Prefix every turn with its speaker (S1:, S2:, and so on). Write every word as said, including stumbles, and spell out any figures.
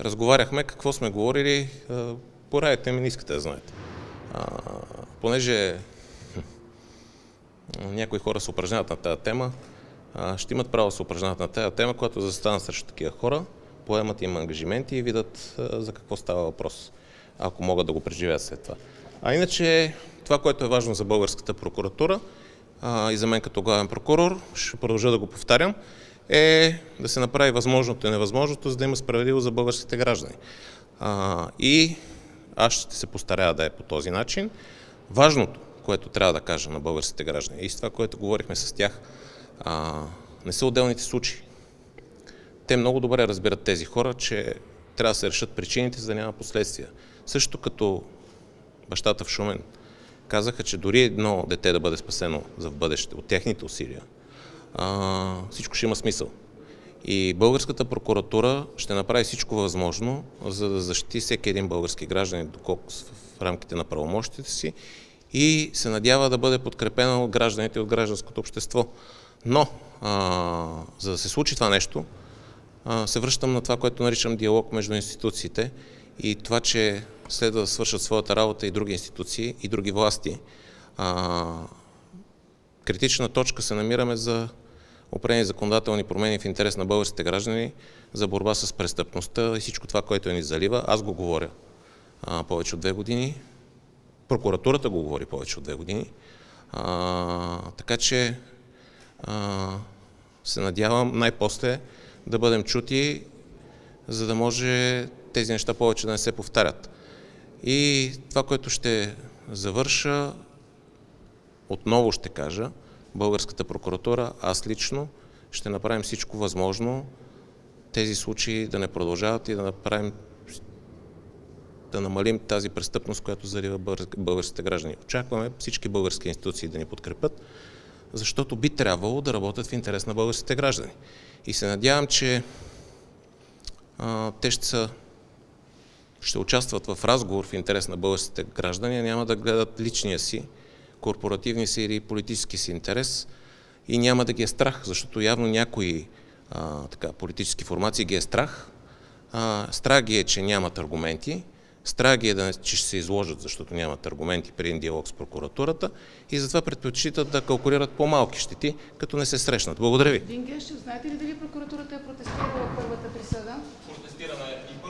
S1: разговаряхме какво сме говорили. Порадите ми не искате да знаете. А, понеже някои хора се упражняват на тази тема, а, ще имат право да се упражняват на тази тема, когато застанат срещу такива хора, поемат им ангажименти и видят а, за какво става въпрос, ако могат да го преживеят след това. А иначе, това, което е важно за българската прокуратура а, и за мен като главен прокурор, ще продължа да го повтарям, е да се направи възможното и невъзможното, за да има справедливост за българските граждани. А, и аз ще се постарая да е по този начин. Важното, което трябва да кажа на българските граждани и с това, което говорихме с тях, а, не са отделните случаи. Те много добре разбират тези хора, че трябва да се решат причините, за да няма последствия. Също като бащата в Шумен казаха, че дори едно дете да бъде спасено за в бъдеще от техните усилия, а, всичко ще има смисъл. И българската прокуратура ще направи всичко възможно, за да защити всеки един български гражданин, доколко в рамките на правомощите си, и се надява да бъде подкрепена от гражданите и от гражданското общество. Но, а, за да се случи това нещо, а, се връщам на това, което наричам диалог между институциите и това, че следва да свършат своята работа и други институции, и други власти. А, критична точка се намираме за определени законодателни промени в интерес на българските граждани, за борба с престъпността и всичко това, което ни залива. Аз го говоря а, повече от две години. Прокуратурата го говори повече от две години. А, така че а, се надявам най-после да бъдем чути, за да може тези неща повече да не се повтарят. И това, което ще завърша, отново ще кажа, българската прокуратура, аз лично, ще направим всичко възможно тези случаи да не продължават и да направим, да намалим тази престъпност, която залива българските граждани. Очакваме всички български институции да ни подкрепят, защото би трябвало да работят в интерес на българските граждани. И се надявам, че а, те ще, са, ще участват в разговор в интерес на българските граждани, а няма да гледат личния си, корпоративни си или политически си интерес и няма да ги е страх, защото явно някои а, така, политически формации ги е страх. А, страх ги е, че нямат аргументи, страх ги е, да, че ще се изложат, защото нямат аргументи при един диалог с прокуратурата и затова предпочитат да калкулират по-малки щети, като не се срещнат. Благодаря ви.
S2: Господин Гешев, знаете ли дали прокуратурата е протестирала първата присъда?
S1: Протестирана е и